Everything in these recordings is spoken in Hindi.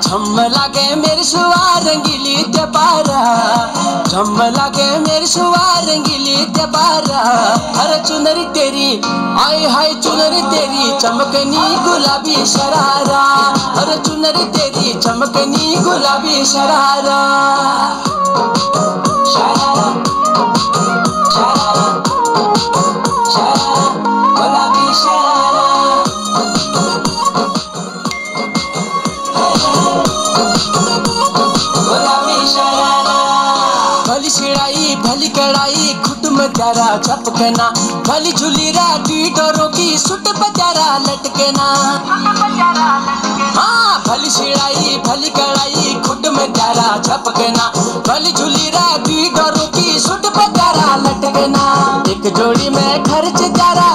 झम लागे मेरे सुआ रंगीली त्योहारा, झम लागे मेरे सुआ रंगीली त्योहारा। हर चुनरी तेरी आए हाय चुनरी तेरी चमकनी गुलाबी शरारा, हर चुनरी तेरी चमकनी गुलाबी शरारा। शरारा शरारा शरारा गुलाबी शरारा। भली शिड़ाई भली कड़ाई खुद में प्यारा झपकना, भली झूली राती डोरों की सुट बजारा लटकना। हाँ भली शिड़ाई भली कड़ाई खुद में प्यारा झपकना, भली झूली राती डोरों की सुट बजारा लटकना। एक जोड़ी में खर्च तारा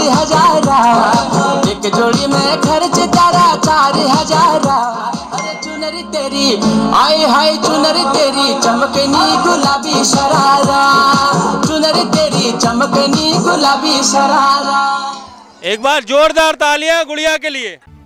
4000, एक जोड़ी में खर्च तारा 4000। अरे चुनरी तेरी आए हाय चुनरी तेरी चमकनी गुलाबी शरारा, चुनरी तेरी चमकनी गुलाबी शरारा। एक बार जोरदार तालियां गुड़िया के लिए।